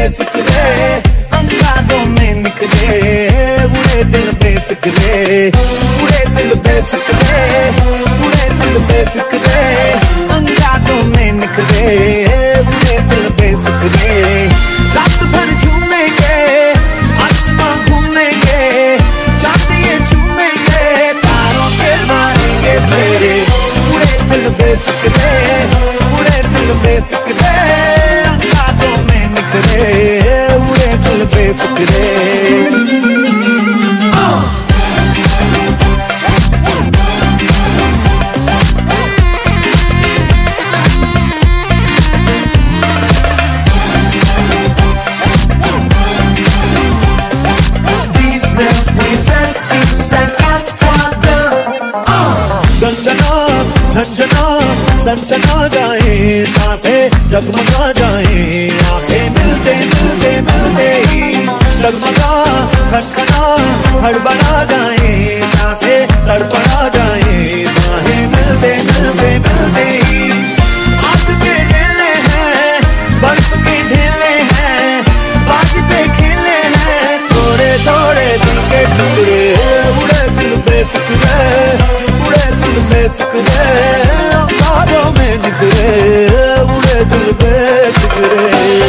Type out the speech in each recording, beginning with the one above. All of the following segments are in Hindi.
बेफिक्रे अंगारों में निकले, उड़े दिल बेफिक्रे, उड़े दिल बेफिक्रे, उड़े दिल बेफिक्रे अंगारों में निकले, उड़े दिल बेफिक्रे। रात भर झूमेंगे, आसमां घूमेंगे, चांदिये झूमेंगे, तारों के मारेंगे फेरे, उड़े दिल बेफिक्रे, उड़े दिल बेफिक्रे अंगारों में निकले, उड़े दिल बेफिक्रे। झंझना सनसना जाए, सांसें जगमगा जाए, आंखें मिलते मिलते मिलते ही डगमगा खनखना हड़बड़ा जाए, सांसें तड़पड़ा जाए, बाहें मिलते मिलते मिलते ही। आग के ढेले हैं, बर्फ के ढेले हैं, बाजी पे खेले हैं, थोड़े थोड़े दिल के टुकड़े, उड़े दिल बेफिक्रे, उड़े दिल बेफिक्रे अंगारों में निकले, उड़े दिल बेफिक्रे।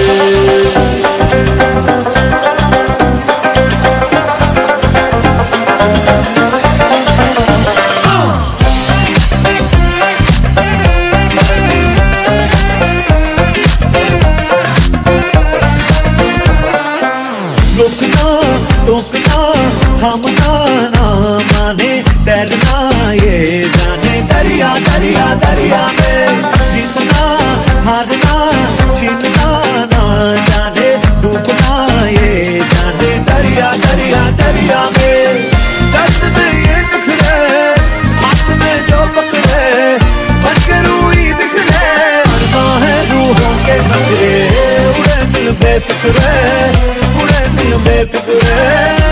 रुकना टोकना थामना ना माने, तैरना ये जाने दरिया दरिया दरिया में, जीतना हारना छीनना ना जाने, डूबना ये जाने दरिया दरिया दरिया में। दर्द में ये निखरे, हाथ में जो पकड़े, बन के रूही बिखरे, मरना है रूहों के नखरे, उड़े दिल बेफिक्रे, उड़े दिल बेफिक्रे।